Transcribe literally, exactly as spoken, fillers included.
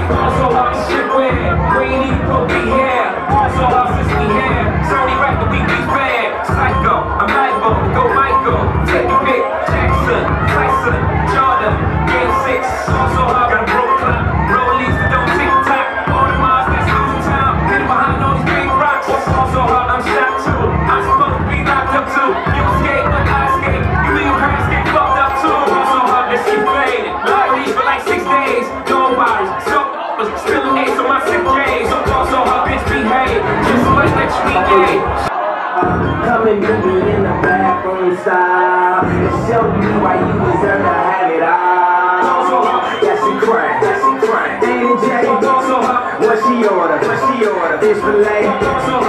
Also hard to shit with. We ain't even supposed to be here. Also hard since we here. It's only right that we be fair. Psycho, I'm liable to go Michael. Take a pick. Jackson, Tyson, Jordan. Game six. Also hard got a broke clock. Rollies that don't tick tock. All the Mars that's losing time. Get behind all these big rocks. Also hard, I'm shot too. I'm supposed to be locked up too. You escape, but I escape. You leave your parents get fucked up too. Also hard, let's get faded. Lotteries for like six days. No bottles, so spilling A's on my sick days. Also hard, bitch behave. Just like that you be gay. Come and meet me in the bathroom style and show me why you deserve to have it all. Also hard, Yeah, she crack, yeah, she crack. Ain't it Jay? also hard, What she order? What she order? Fish fillet. also hard.